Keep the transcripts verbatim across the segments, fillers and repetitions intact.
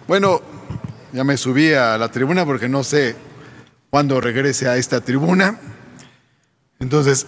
Bueno, ya me subí a la tribuna porque no sé cuándo regrese a esta tribuna. Entonces,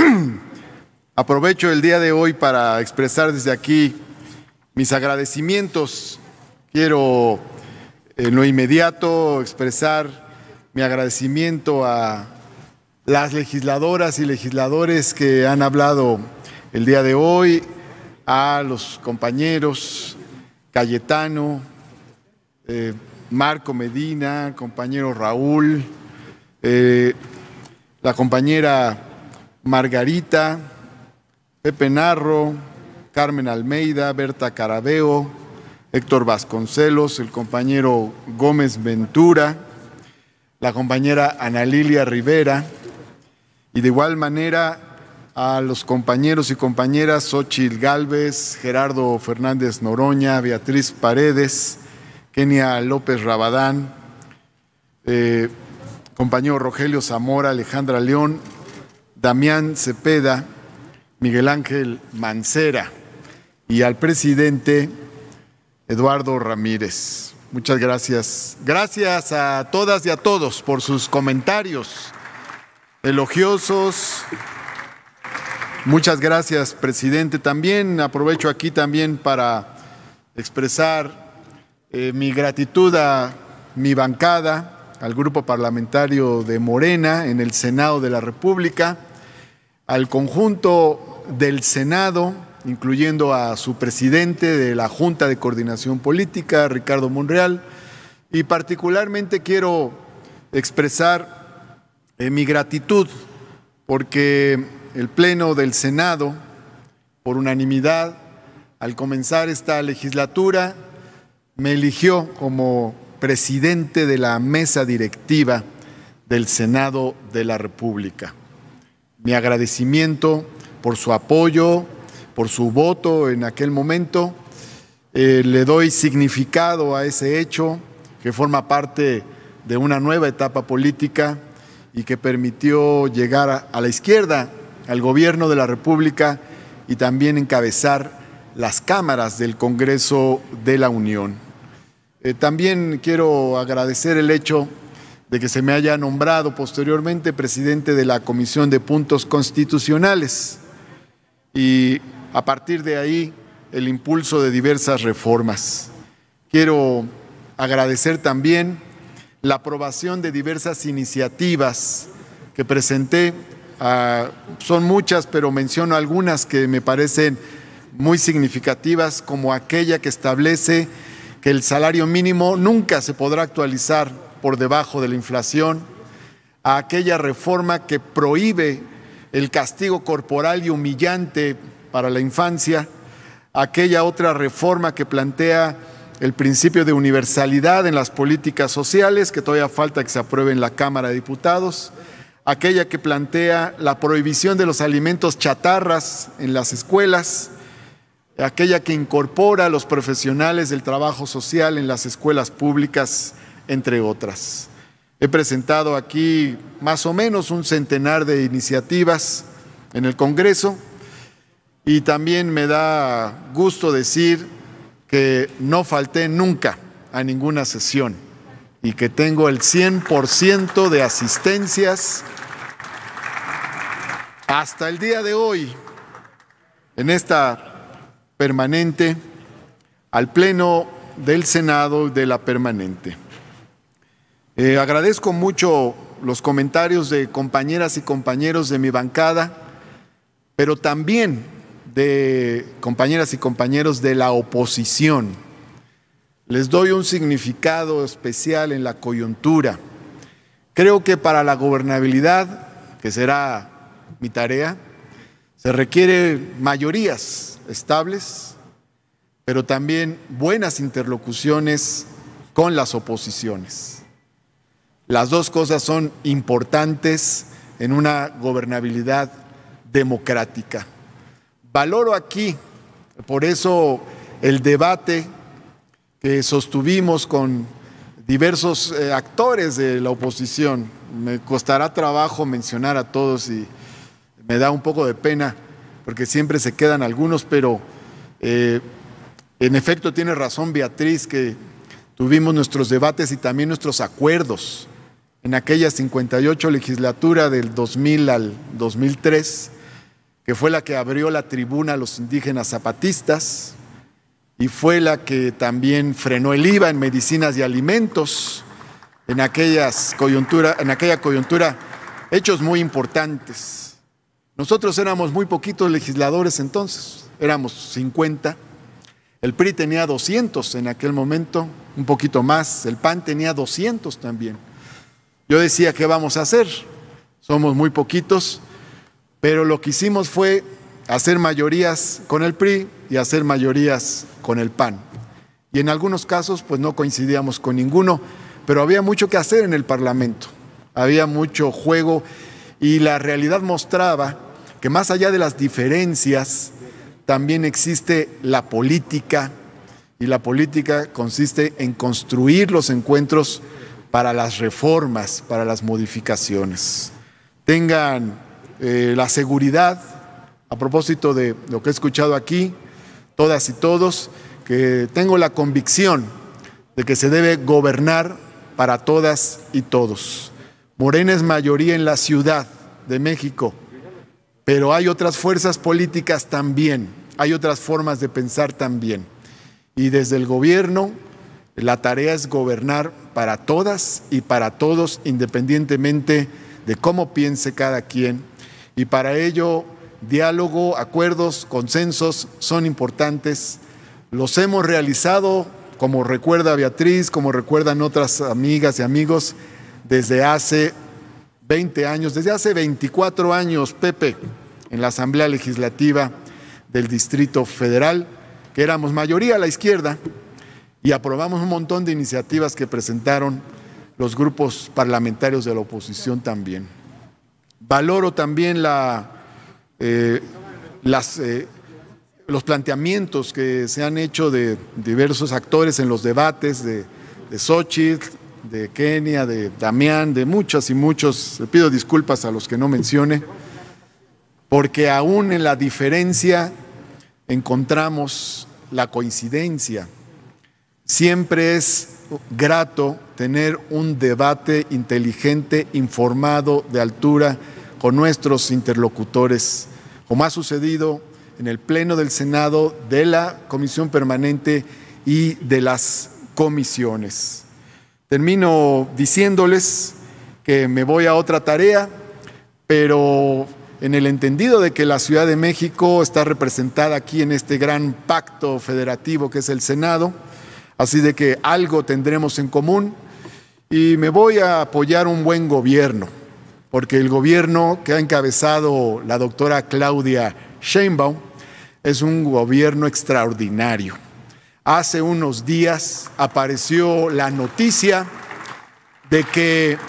aprovecho el día de hoy para expresar desde aquí mis agradecimientos. Quiero en lo inmediato expresar mi agradecimiento a las legisladoras y legisladores que han hablado el día de hoy, a los compañeros Cayetano, eh, Marco Medina, compañero Raúl, eh, la compañera Margarita, Pepe Narro, Carmen Almeida, Berta Carabeo, Héctor Vasconcelos, el compañero Gómez Ventura, la compañera Ana Lilia Rivera, y de igual manera a los compañeros y compañeras Xochitl Gálvez, Gerardo Fernández Noroña, Beatriz Paredes, Kenia López Rabadán, eh, compañero Rogelio Zamora, Alejandra León, Damián Cepeda, Miguel Ángel Mancera y al presidente Eduardo Ramírez. Muchas gracias. Gracias a todas y a todos por sus comentarios elogiosos. Muchas gracias, presidente. También aprovecho aquí también para expresar eh, mi gratitud a mi bancada, al grupo parlamentario de Morena en el Senado de la República, al conjunto del Senado, incluyendo a su presidente de la Junta de Coordinación Política, Ricardo Monreal, y particularmente quiero expresar eh, mi gratitud porque el Pleno del Senado, por unanimidad, al comenzar esta legislatura, me eligió como presidente de la mesa directiva del Senado de la República. Mi agradecimiento por su apoyo, por su voto en aquel momento. Eh, le doy significado a ese hecho que forma parte de una nueva etapa política y que permitió llegar a, a la izquierda, al gobierno de la República y también encabezar las cámaras del Congreso de la Unión. Eh, también quiero agradecer el hecho de que se me haya nombrado posteriormente presidente de la Comisión de Puntos Constitucionales y a partir de ahí el impulso de diversas reformas. Quiero agradecer también la aprobación de diversas iniciativas que presenté. Uh, son muchas, pero menciono algunas que me parecen muy significativas, como aquella que establece que el salario mínimo nunca se podrá actualizar por debajo de la inflación, a aquella reforma que prohíbe el castigo corporal y humillante para la infancia, a aquella otra reforma que plantea el principio de universalidad en las políticas sociales, que todavía falta que se apruebe en la Cámara de Diputados, aquella que plantea la prohibición de los alimentos chatarras en las escuelas, aquella que incorpora a los profesionales del trabajo social en las escuelas públicas, entre otras. He presentado aquí más o menos un centenar de iniciativas en el Congreso y también me da gusto decir que no falté nunca a ninguna sesión y que tengo el cien por ciento de asistencias hasta el día de hoy en esta permanente, al Pleno del Senado de la permanente. Eh, agradezco mucho los comentarios de compañeras y compañeros de mi bancada, pero también de compañeras y compañeros de la oposición. Les doy un significado especial en la coyuntura. Creo que para la gobernabilidad, que será mi tarea, se requiere mayorías estables, pero también buenas interlocuciones con las oposiciones. Las dos cosas son importantes en una gobernabilidad democrática. Valoro aquí, por eso, el debate que sostuvimos con diversos eh, actores de la oposición. Me costará trabajo mencionar a todos y me da un poco de pena porque siempre se quedan algunos, pero eh, en efecto tiene razón Beatriz, que tuvimos nuestros debates y también nuestros acuerdos en aquella cincuenta y ocho legislatura del dos mil al dos mil tres, que fue la que abrió la tribuna a los indígenas zapatistas y fue la que también frenó el I V A en medicinas y alimentos en, aquellas coyuntura, en aquella coyuntura, hechos muy importantes. Nosotros éramos muy poquitos legisladores entonces, éramos cincuenta, el P R I tenía doscientos en aquel momento, un poquito más, el P A N tenía doscientos también. Yo decía, ¿qué vamos a hacer? Somos muy poquitos, pero lo que hicimos fue hacer mayorías con el P R I y hacer mayorías con el P A N. Y en algunos casos, pues no coincidíamos con ninguno, pero había mucho que hacer en el Parlamento, había mucho juego y la realidad mostraba que más allá de las diferencias, también existe la política y la política consiste en construir los encuentros para las reformas, para las modificaciones. Tengan eh, la seguridad, a propósito de lo que he escuchado aquí, todas y todos, que tengo la convicción de que se debe gobernar para todas y todos. Morena es mayoría en la Ciudad de México, pero hay otras fuerzas políticas también, hay otras formas de pensar también. Y desde el gobierno, la tarea es gobernar para todas y para todos, independientemente de cómo piense cada quien. Y para ello, diálogo, acuerdos, consensos son importantes. Los hemos realizado, como recuerda Beatriz, como recuerdan otras amigas y amigos, desde hace veinte años, desde hace veinticuatro años, Pepe, en la Asamblea Legislativa del Distrito Federal, que éramos mayoría a la izquierda, y aprobamos un montón de iniciativas que presentaron los grupos parlamentarios de la oposición también. Valoro también la, eh, las, eh, los planteamientos que se han hecho de diversos actores en los debates, de, de Xóchitl, de Kenia, de Damián, de muchas y muchos. Le pido disculpas a los que no mencione, porque aún en la diferencia encontramos la coincidencia. Siempre es grato tener un debate inteligente, informado, de altura con nuestros interlocutores, como ha sucedido en el Pleno del Senado, de la Comisión Permanente y de las comisiones. Termino diciéndoles que me voy a otra tarea, pero en el entendido de que la Ciudad de México está representada aquí en este gran pacto federativo que es el Senado, así de que algo tendremos en común y me voy a apoyar un buen gobierno, porque el gobierno que ha encabezado la doctora Claudia Sheinbaum es un gobierno extraordinario. Hace unos días apareció la noticia de que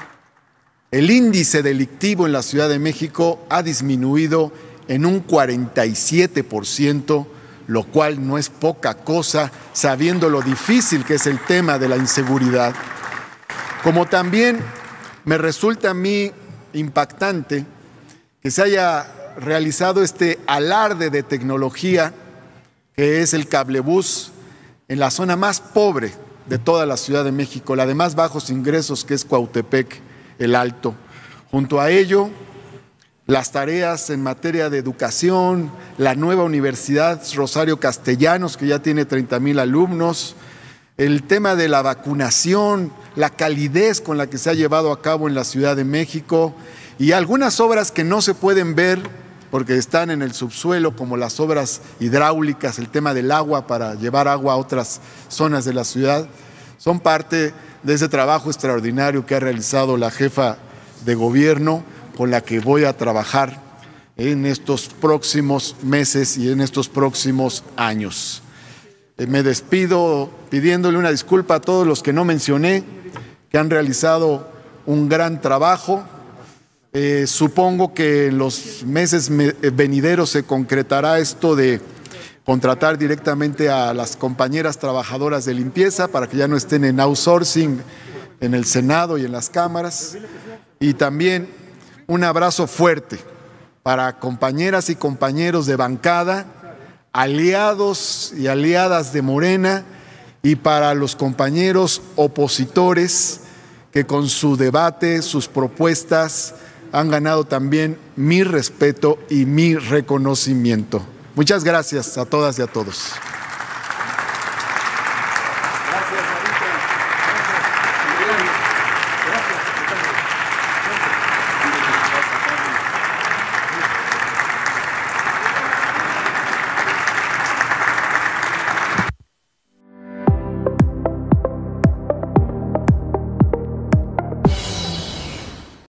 el índice delictivo en la Ciudad de México ha disminuido en un cuarenta y siete por ciento, lo cual no es poca cosa, sabiendo lo difícil que es el tema de la inseguridad. Como también me resulta a mí impactante que se haya realizado este alarde de tecnología, que es el cablebús, en la zona más pobre de toda la Ciudad de México, la de más bajos ingresos, que es Cuautepec, el Alto. Junto a ello, las tareas en materia de educación, la nueva Universidad Rosario Castellanos, que ya tiene treinta mil alumnos, el tema de la vacunación, la calidez con la que se ha llevado a cabo en la Ciudad de México y algunas obras que no se pueden ver porque están en el subsuelo, como las obras hidráulicas, el tema del agua para llevar agua a otras zonas de la ciudad, son parte de ese trabajo extraordinario que ha realizado la jefa de gobierno, con la que voy a trabajar en estos próximos meses y en estos próximos años. Eh, me despido pidiéndole una disculpa a todos los que no mencioné, que han realizado un gran trabajo. Eh, supongo que en los meses venideros se concretará esto de contratar directamente a las compañeras trabajadoras de limpieza para que ya no estén en outsourcing en el Senado y en las cámaras. Y también un abrazo fuerte para compañeras y compañeros de bancada, aliados y aliadas de Morena y para los compañeros opositores que con su debate, sus propuestas, han ganado también mi respeto y mi reconocimiento. Muchas gracias a todas y a todos. Gracias, Anita. Gracias.